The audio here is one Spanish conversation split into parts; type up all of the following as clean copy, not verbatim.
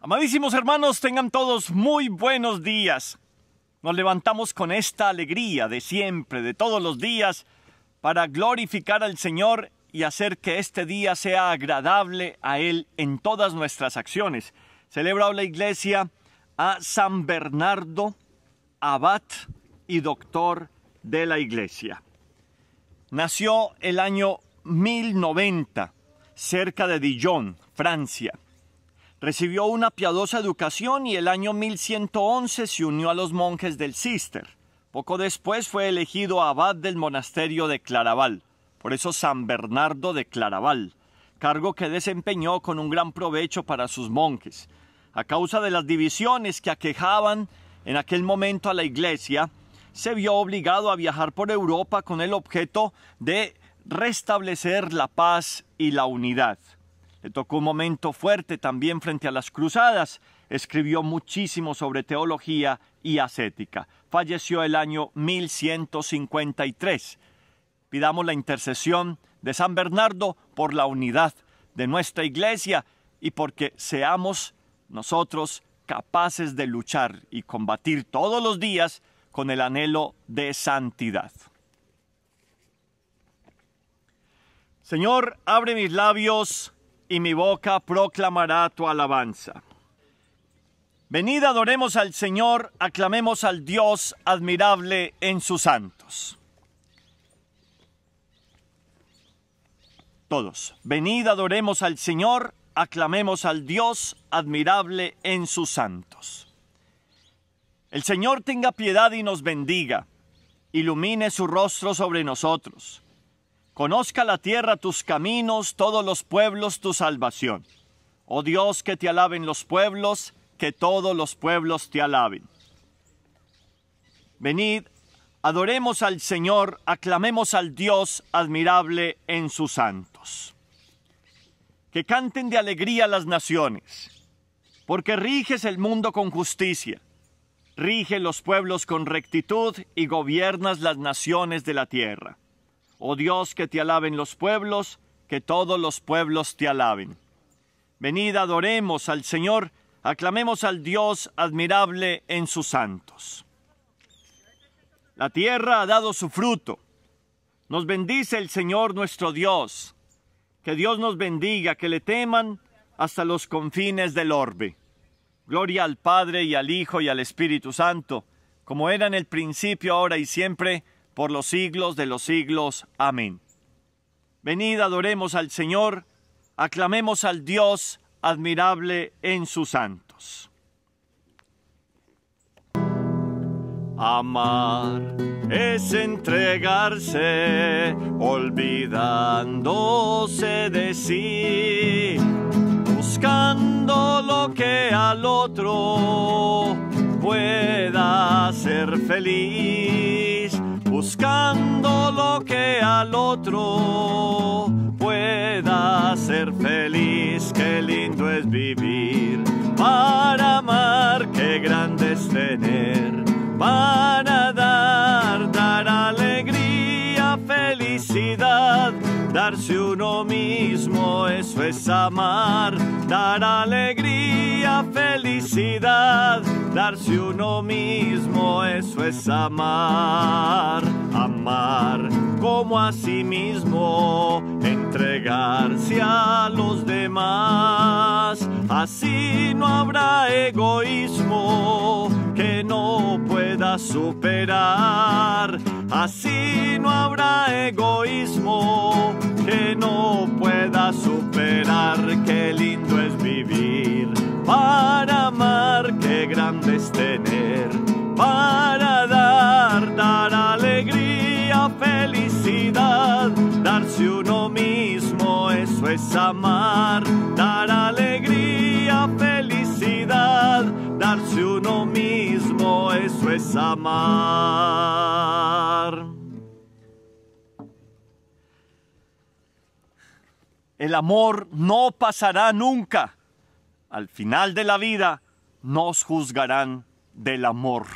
Amadísimos hermanos, tengan todos muy buenos días. Nos levantamos con esta alegría de siempre, de todos los días, para glorificar al Señor y hacer que este día sea agradable a Él en todas nuestras acciones. Celebra la Iglesia a San Bernardo, abad y doctor de la Iglesia. Nació el año 1090, cerca de Dijon, Francia. Recibió una piadosa educación y el año 1111 se unió a los monjes del Císter. Poco después fue elegido abad del monasterio de Claraval, por eso San Bernardo de Claraval, cargo que desempeñó con un gran provecho para sus monjes. A causa de las divisiones que aquejaban en aquel momento a la Iglesia, se vio obligado a viajar por Europa con el objeto de restablecer la paz y la unidad. Le tocó un momento fuerte también frente a las cruzadas. Escribió muchísimo sobre teología y ascética. Falleció el año 1153. Pidamos la intercesión de San Bernardo por la unidad de nuestra Iglesia y porque seamos nosotros capaces de luchar y combatir todos los días con el anhelo de santidad. Señor, abre mis labios y mi boca proclamará tu alabanza. Venid, adoremos al Señor, aclamemos al Dios admirable en sus santos. Todos, venid, adoremos al Señor, aclamemos al Dios admirable en sus santos. El Señor tenga piedad y nos bendiga, ilumine su rostro sobre nosotros. Conozca la tierra tus caminos, todos los pueblos tu salvación. Oh Dios, que te alaben los pueblos, que todos los pueblos te alaben. Venid, adoremos al Señor, aclamemos al Dios admirable en sus santos. Que canten de alegría las naciones, porque riges el mundo con justicia, rige los pueblos con rectitud y gobiernas las naciones de la tierra. Oh Dios, que te alaben los pueblos, que todos los pueblos te alaben. Venid, adoremos al Señor, aclamemos al Dios admirable en sus santos. La tierra ha dado su fruto. Nos bendice el Señor nuestro Dios. Que Dios nos bendiga, que le teman hasta los confines del orbe. Gloria al Padre y al Hijo y al Espíritu Santo, como era en el principio, ahora y siempre, por los siglos de los siglos. Amén. Venid, adoremos al Señor, aclamemos al Dios admirable en sus santos. Amar es entregarse, olvidándose de sí, buscando lo que al otro pueda hacer feliz, buscando lo que al otro pueda hacer feliz. Qué lindo es vivir para amar, qué grande es tener para dar alegría, felicidad. Darse uno mismo, eso es amar. Dar alegría, felicidad. Darse uno mismo, eso es amar. Amar como a sí mismo, entregarse a los demás. Así no habrá egoísmo que no pueda superar. Así no habrá egoísmo que no pueda superar. Qué lindo es vivir para amar, qué grande es tener para dar alegría, felicidad. Darse uno mismo, eso es amar. Dar alegría, felicidad. Darse uno mismo, eso es amar. El amor no pasará nunca. Al final de la vida nos juzgarán del amor.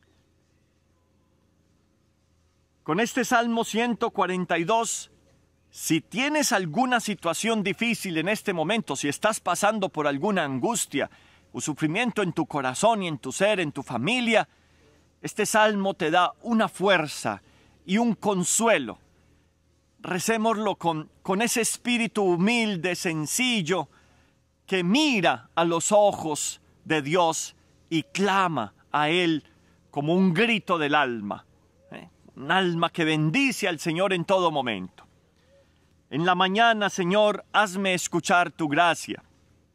Con este Salmo 142 Si tienes alguna situación difícil en este momento, si estás pasando por alguna angustia o sufrimiento en tu corazón y en tu ser, en tu familia, este salmo te da una fuerza y un consuelo. Recémoslo con ese espíritu humilde, sencillo, que mira a los ojos de Dios y clama a Él como un grito del alma. Un alma que bendice al Señor en todo momento. En la mañana, Señor, hazme escuchar tu gracia.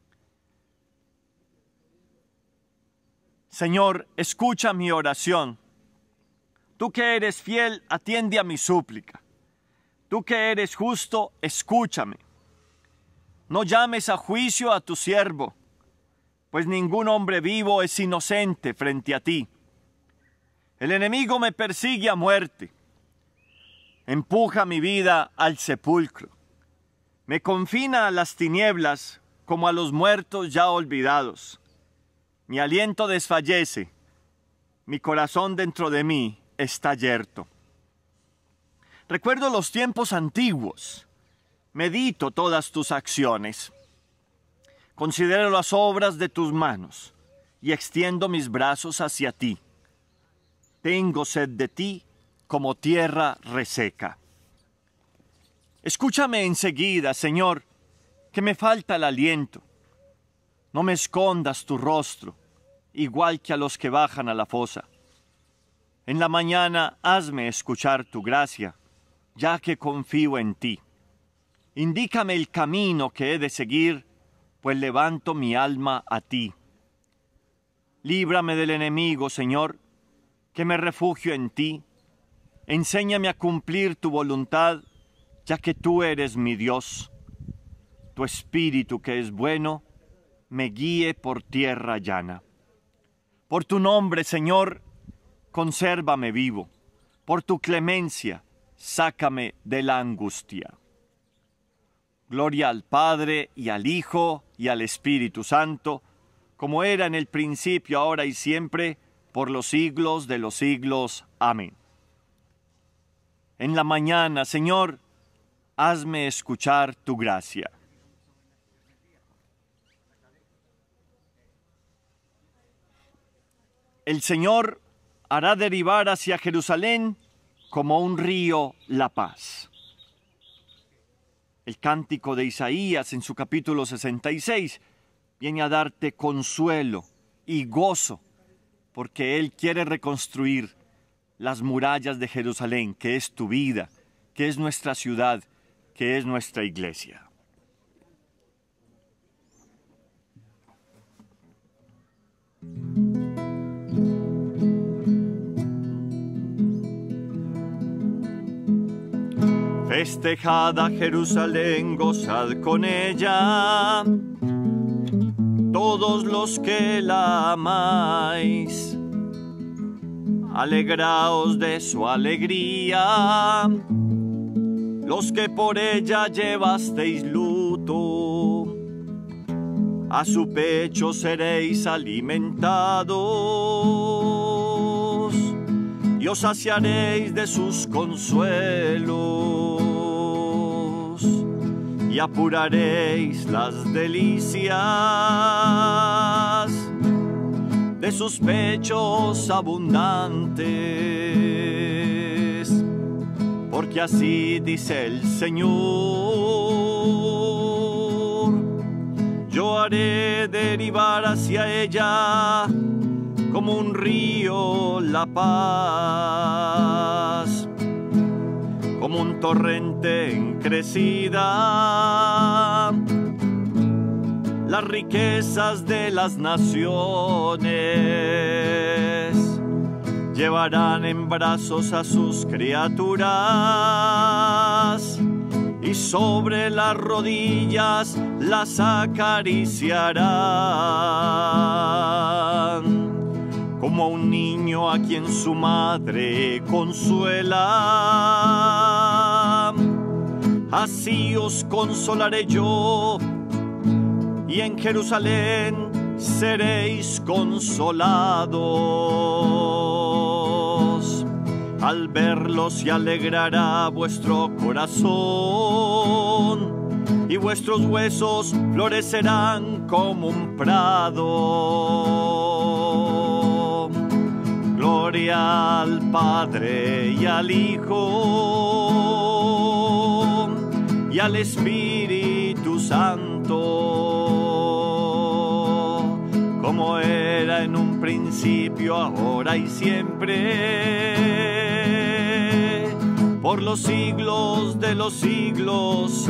Señor, escucha mi oración. Tú que eres fiel, atiende a mi súplica. Tú que eres justo, escúchame. No llames a juicio a tu siervo, pues ningún hombre vivo es inocente frente a ti. El enemigo me persigue a muerte. Empuja mi vida al sepulcro. Me confina a las tinieblas como a los muertos ya olvidados. Mi aliento desfallece. Mi corazón dentro de mí está yerto. Recuerdo los tiempos antiguos. Medito todas tus acciones. Considero las obras de tus manos y extiendo mis brazos hacia ti. Tengo sed de ti como tierra reseca. Escúchame enseguida, Señor, que me falta el aliento. No me escondas tu rostro, igual que a los que bajan a la fosa. En la mañana hazme escuchar tu gracia, ya que confío en ti. Indícame el camino que he de seguir, pues levanto mi alma a ti. Líbrame del enemigo, Señor, que me refugio en ti. Enséñame a cumplir tu voluntad, ya que tú eres mi Dios. Tu espíritu, que es bueno, me guíe por tierra llana. Por tu nombre, Señor, consérvame vivo. Por tu clemencia, sácame de la angustia. Gloria al Padre, y al Hijo, y al Espíritu Santo, como era en el principio, ahora y siempre, por los siglos de los siglos. Amén. En la mañana, Señor, hazme escuchar tu gracia. El Señor hará derivar hacia Jerusalén como un río la paz. El cántico de Isaías en su capítulo 66 viene a darte consuelo y gozo, porque Él quiere reconstruir las murallas de Jerusalén, que es tu vida, que es nuestra ciudad, que es nuestra iglesia. Festejad a Jerusalén, gozad con ella, todos los que la amáis. Alegraos de su alegría, los que por ella llevasteis luto. A su pecho seréis alimentados, y os saciaréis de sus consuelos, y apuraréis las delicias de sus pechos abundantes, porque así dice el Señor: yo haré derivar hacia ella como un río la paz, como un torrente en crecida, las riquezas de las naciones llevarán en brazos a sus criaturas, y sobre las rodillas las acariciarán, como un niño a quien su madre consuela. Así os consolaré yo, y en Jerusalén seréis consolados. Al verlo se alegrará vuestro corazón y vuestros huesos florecerán como un prado. Gloria al Padre y al Hijo y al Espíritu Santo, como era en un principio, ahora y siempre, por los siglos de los siglos.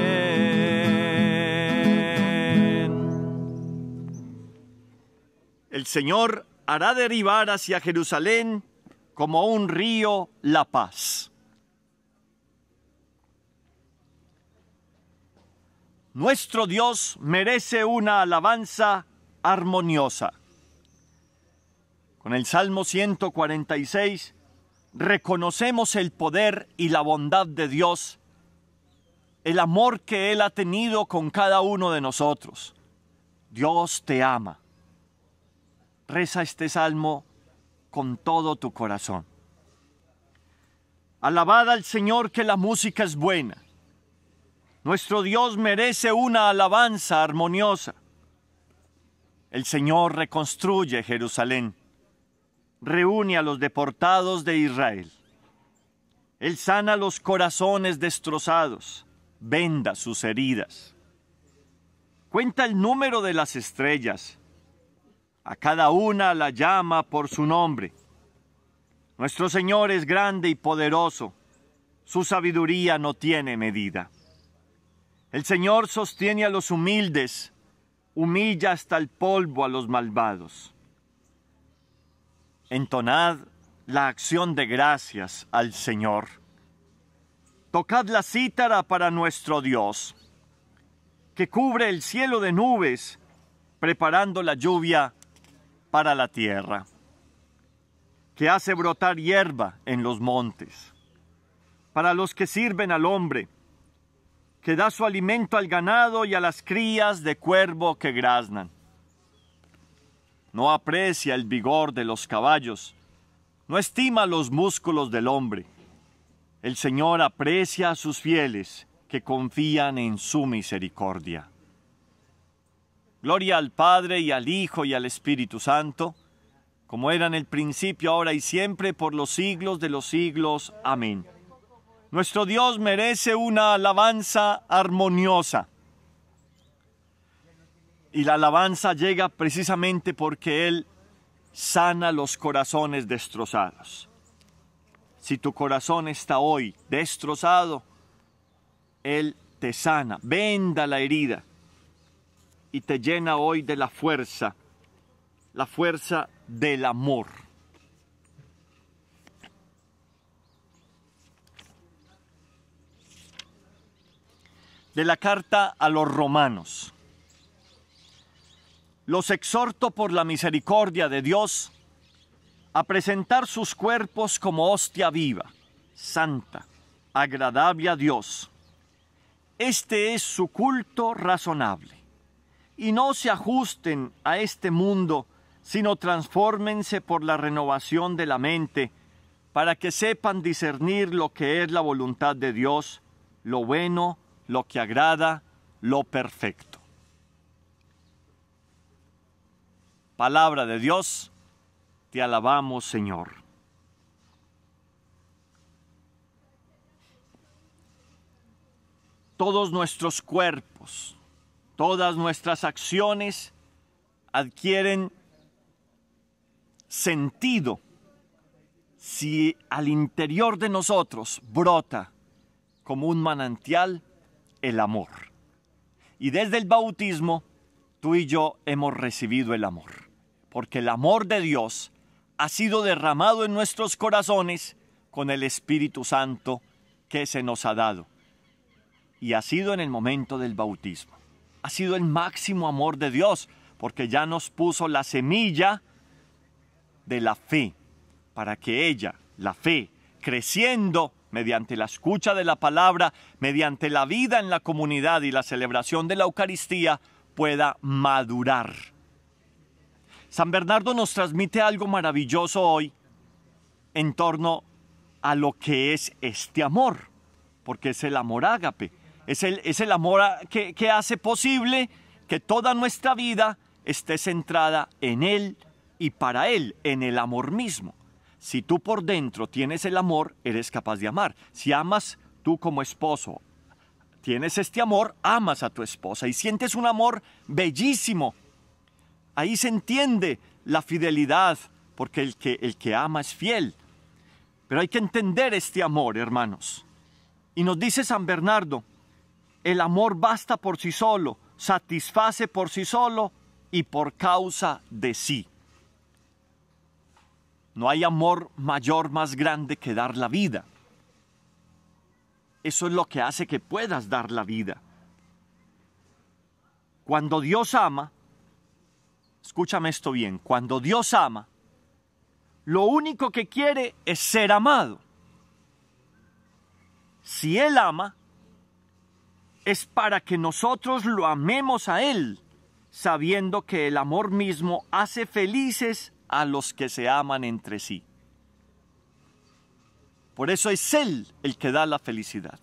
Amén. El Señor hará derivar hacia Jerusalén como un río la paz. Nuestro Dios merece una alabanza armoniosa. Con el Salmo 146 reconocemos el poder y la bondad de Dios, el amor que Él ha tenido con cada uno de nosotros. Dios te ama. Reza este salmo con todo tu corazón. Alabad al Señor, que la música es buena. Nuestro Dios merece una alabanza armoniosa. El Señor reconstruye Jerusalén, reúne a los deportados de Israel. Él sana los corazones destrozados, venda sus heridas. Cuenta el número de las estrellas, a cada una la llama por su nombre. Nuestro Señor es grande y poderoso, su sabiduría no tiene medida. El Señor sostiene a los humildes, humilla hasta el polvo a los malvados. Entonad la acción de gracias al Señor. Tocad la cítara para nuestro Dios, que cubre el cielo de nubes, preparando la lluvia para la tierra, que hace brotar hierba en los montes, para los que sirven al hombre, que da su alimento al ganado y a las crías de cuervo que graznan. No aprecia el vigor de los caballos, no estima los músculos del hombre. El Señor aprecia a sus fieles que confían en su misericordia. Gloria al Padre y al Hijo y al Espíritu Santo, como era en el principio, ahora y siempre, por los siglos de los siglos. Amén. Nuestro Dios merece una alabanza armoniosa. Y la alabanza llega precisamente porque Él sana los corazones destrozados. Si tu corazón está hoy destrozado, Él te sana, venda la herida y te llena hoy de la fuerza del amor. De la carta a los romanos. Los exhorto por la misericordia de Dios a presentar sus cuerpos como hostia viva, santa, agradable a Dios. Este es su culto razonable. Y no se ajusten a este mundo, sino transfórmense por la renovación de la mente, para que sepan discernir lo que es la voluntad de Dios, lo bueno, lo que agrada, lo perfecto. Palabra de Dios, te alabamos, Señor. Todos nuestros cuerpos, todas nuestras acciones adquieren sentido si al interior de nosotros brota como un manantial el amor. Y desde el bautismo, tú y yo hemos recibido el amor, porque el amor de Dios ha sido derramado en nuestros corazones con el Espíritu Santo que se nos ha dado. Y ha sido en el momento del bautismo. Ha sido el máximo amor de Dios, porque ya nos puso la semilla de la fe, para que ella, la fe, creciendo mediante la escucha de la palabra, mediante la vida en la comunidad y la celebración de la Eucaristía, pueda madurar. San Bernardo nos transmite algo maravilloso hoy en torno a lo que es este amor, porque es el amor ágape, es el amor que hace posible que toda nuestra vida esté centrada en Él y para Él, en el amor mismo. Si tú por dentro tienes el amor, eres capaz de amar. Si amas tú como esposo, tienes este amor, amas a tu esposa y sientes un amor bellísimo. Ahí se entiende la fidelidad, porque el que ama es fiel. Pero hay que entender este amor, hermanos. Y nos dice San Bernardo, el amor basta por sí solo, satisface por sí solo y por causa de sí. No hay amor mayor, más grande que dar la vida. Eso es lo que hace que puedas dar la vida. Cuando Dios ama, escúchame esto bien, cuando Dios ama, lo único que quiere es ser amado. Si Él ama, es para que nosotros lo amemos a Él, sabiendo que el amor mismo hace felices a los que se aman entre sí. Por eso es Él el que da la felicidad.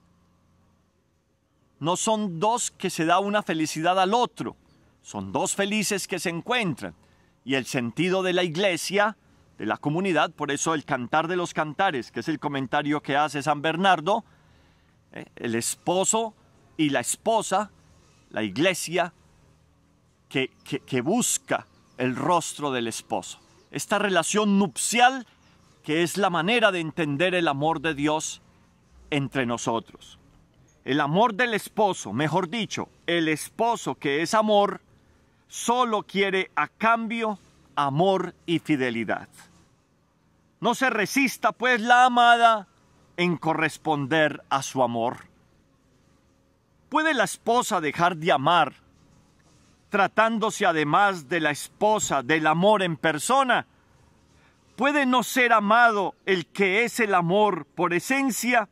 No son dos que se da una felicidad al otro, son dos felices que se encuentran. Y el sentido de la iglesia, de la comunidad, por eso el Cantar de los Cantares, que es el comentario que hace San Bernardo, el esposo y la esposa, la iglesia que busca el rostro del esposo. Esta relación nupcial que es la manera de entender el amor de Dios entre nosotros. El amor del esposo, mejor dicho, el esposo que es amor, solo quiere a cambio amor y fidelidad. No se resista, pues, la amada en corresponder a su amor. ¿Puede la esposa dejar de amar, tratándose además de la esposa del amor en persona? ¿Puede no ser amado el que es el amor por esencia?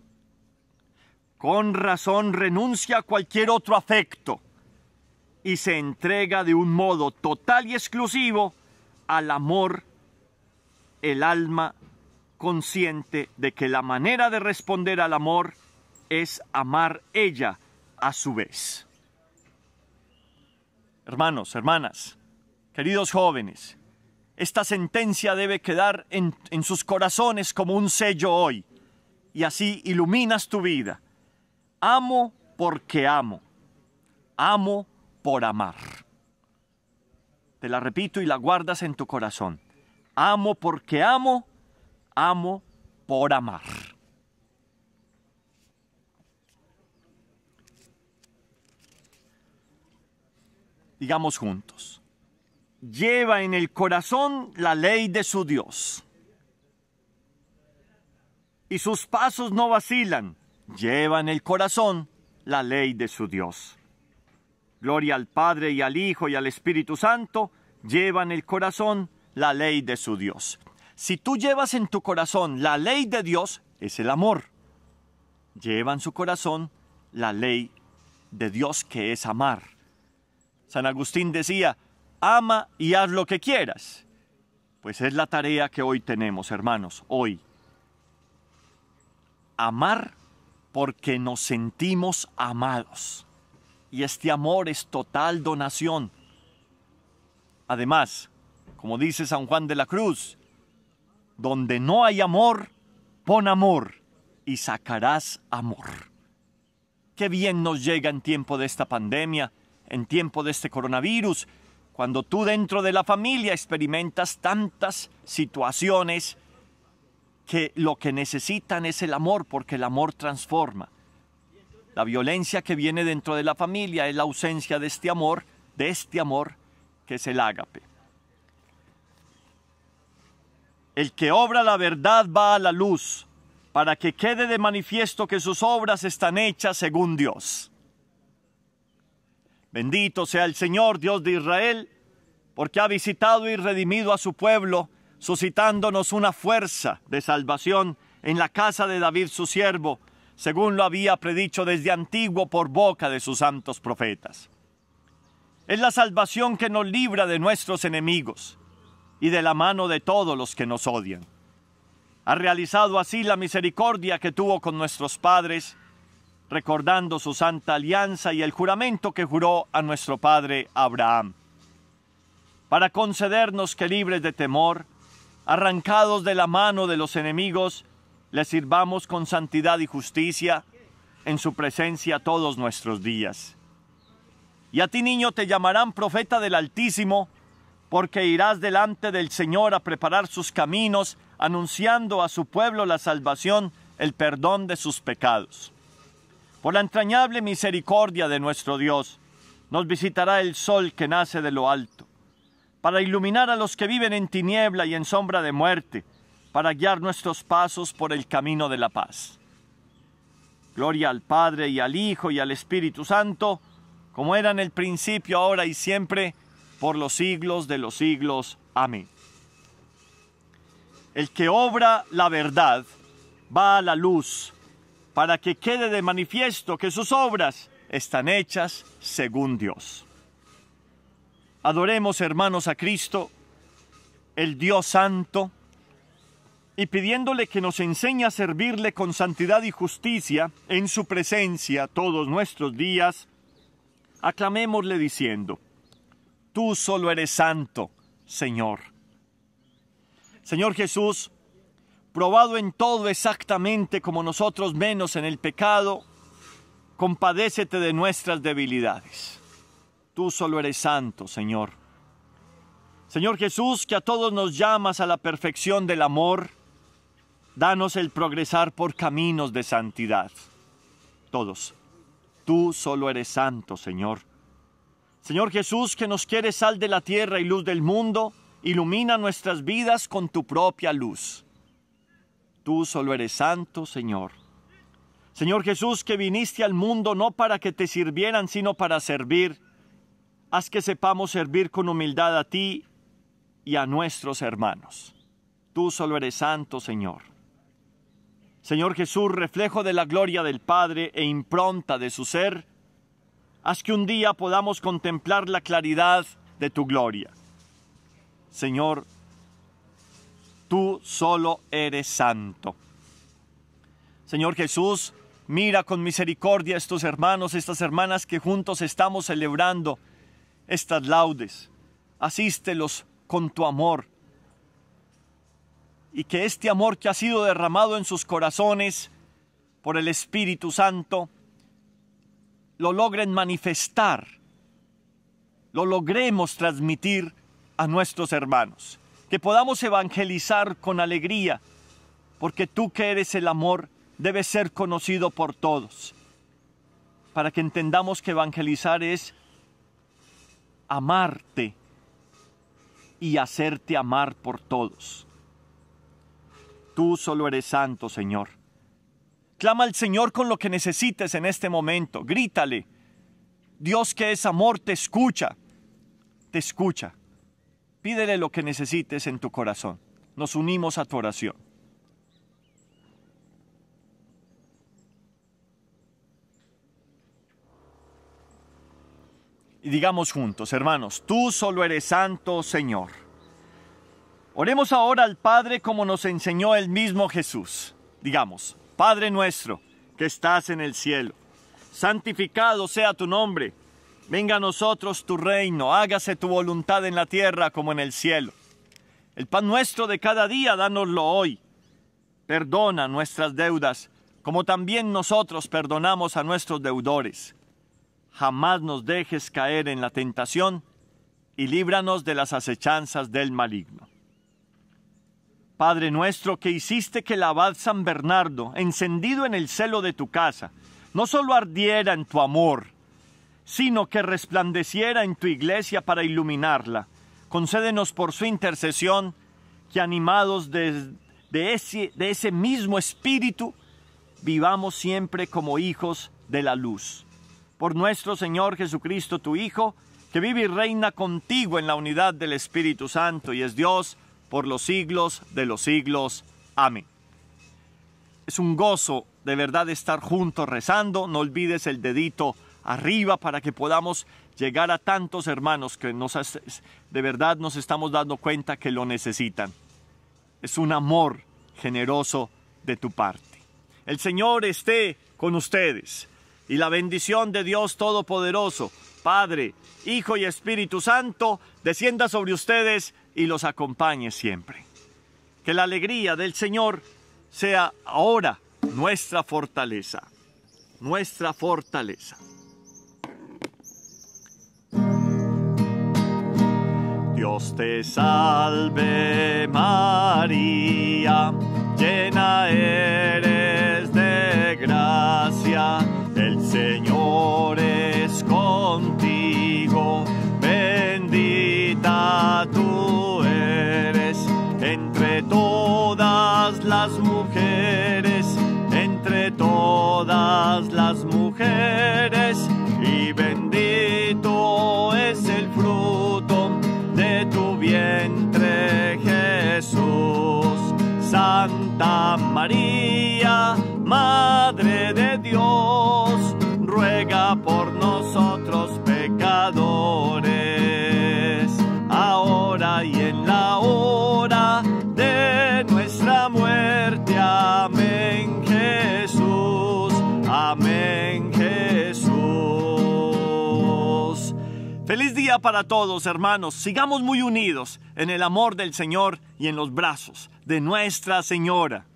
Con razón renuncia a cualquier otro afecto y se entrega de un modo total y exclusivo al amor, el alma consciente de que la manera de responder al amor es amar ella a su vez. Hermanos, hermanas, queridos jóvenes, esta sentencia debe quedar en sus corazones como un sello hoy, y así iluminas tu vida. Amo porque amo. Amo por amar. Te la repito y la guardas en tu corazón. Amo porque amo. Amo por amar. Digamos juntos. Lleva en el corazón la ley de su Dios. Y sus pasos no vacilan. Lleva en el corazón la ley de su Dios. Gloria al Padre y al Hijo y al Espíritu Santo. Lleva en el corazón la ley de su Dios. Si tú llevas en tu corazón la ley de Dios, es el amor. Lleva en su corazón la ley de Dios, que es amar. San Agustín decía, ama y haz lo que quieras. Pues es la tarea que hoy tenemos, hermanos, hoy. Amar porque nos sentimos amados. Y este amor es total donación. Además, como dice San Juan de la Cruz, donde no hay amor, pon amor y sacarás amor. Qué bien nos llega en tiempo de esta pandemia, en tiempo de este coronavirus, cuando tú dentro de la familia experimentas tantas situaciones que lo que necesitan es el amor, porque el amor transforma. La violencia que viene dentro de la familia es la ausencia de este amor que es el ágape. El que obra la verdad va a la luz, para que quede de manifiesto que sus obras están hechas según Dios. Bendito sea el Señor, Dios de Israel, porque ha visitado y redimido a su pueblo, suscitándonos una fuerza de salvación en la casa de David su siervo, según lo había predicho desde antiguo por boca de sus santos profetas. Es la salvación que nos libra de nuestros enemigos y de la mano de todos los que nos odian. Ha realizado así la misericordia que tuvo con nuestros padres, recordando su santa alianza y el juramento que juró a nuestro padre Abraham, para concedernos que libres de temor, arrancados de la mano de los enemigos, le sirvamos con santidad y justicia en su presencia todos nuestros días. Y a ti, niño, te llamarán profeta del Altísimo, porque irás delante del Señor a preparar sus caminos, anunciando a su pueblo la salvación, el perdón de sus pecados. Por la entrañable misericordia de nuestro Dios, nos visitará el sol que nace de lo alto, para iluminar a los que viven en tiniebla y en sombra de muerte, para guiar nuestros pasos por el camino de la paz. Gloria al Padre, y al Hijo, y al Espíritu Santo, como era en el principio, ahora y siempre, por los siglos de los siglos. Amén. El que obra la verdad va a la luz, para que quede de manifiesto que sus obras están hechas según Dios. Adoremos, hermanos, a Cristo, el Dios Santo, y pidiéndole que nos enseñe a servirle con santidad y justicia en su presencia todos nuestros días, aclamémosle diciendo: tú solo eres santo, Señor. Señor Jesús, probado en todo exactamente como nosotros, menos en el pecado, compadécete de nuestras debilidades. Tú solo eres santo, Señor. Señor Jesús, que a todos nos llamas a la perfección del amor, danos el progresar por caminos de santidad. Todos. Tú solo eres santo, Señor. Señor Jesús, que nos quieres sal de la tierra y luz del mundo, ilumina nuestras vidas con tu propia luz. Tú solo eres santo, Señor. Señor Jesús, que viniste al mundo no para que te sirvieran, sino para servir, haz que sepamos servir con humildad a ti y a nuestros hermanos. Tú solo eres santo, Señor. Señor Jesús, reflejo de la gloria del Padre e impronta de su ser, haz que un día podamos contemplar la claridad de tu gloria. Señor, tú solo eres santo. Señor Jesús, mira con misericordia a estos hermanos, estas hermanas que juntos estamos celebrando estas laudes. Asístelos con tu amor, y que este amor que ha sido derramado en sus corazones por el Espíritu Santo lo logren manifestar, lo logremos transmitir a nuestros hermanos, que podamos evangelizar con alegría, porque tú que eres el amor debes ser conocido por todos, para que entendamos que evangelizar es amarte y hacerte amar por todos. Tú solo eres santo, Señor. Clama al Señor con lo que necesites en este momento. Grítale. Dios, que es amor, te escucha. Te escucha. Pídele lo que necesites en tu corazón. Nos unimos a tu oración. Y digamos juntos, hermanos, tú solo eres santo, Señor. Oremos ahora al Padre como nos enseñó el mismo Jesús. Digamos: Padre nuestro, que estás en el cielo, santificado sea tu nombre. Venga a nosotros tu reino, hágase tu voluntad en la tierra como en el cielo. El pan nuestro de cada día, dánoslo hoy. Perdona nuestras deudas, como también nosotros perdonamos a nuestros deudores. Jamás nos dejes caer en la tentación, y líbranos de las acechanzas del maligno. Padre nuestro, que hiciste que el abad San Bernardo, encendido en el celo de tu casa, no solo ardiera en tu amor, sino que resplandeciera en tu iglesia para iluminarla, concédenos por su intercesión que, animados de ese mismo espíritu, vivamos siempre como hijos de la luz. Por nuestro Señor Jesucristo, tu Hijo, que vive y reina contigo en la unidad del Espíritu Santo y es Dios por los siglos de los siglos. Amén. Es un gozo de verdad estar juntos rezando. No olvides el dedito arriba para que podamos llegar a tantos hermanos que de verdad nos estamos dando cuenta que lo necesitan. Es un amor generoso de tu parte. El Señor esté con ustedes, y la bendición de Dios Todopoderoso, Padre, Hijo y Espíritu Santo, descienda sobre ustedes y los acompañe siempre. Que la alegría del Señor sea ahora nuestra fortaleza. Nuestra fortaleza. Dios te salve María, llena eres de gracia, el Señor es contigo, bendita tú eres entre todas las mujeres, y bendito es el fruto de tu vientre, Jesús. Santa María, Madre de Dios, ruega por nosotros pecadores, ahora y en la hora de nuestra muerte. Amén, Jesús. Amén, Jesús. Feliz día para todos, hermanos. Sigamos muy unidos en el amor del Señor y en los brazos de Nuestra Señora.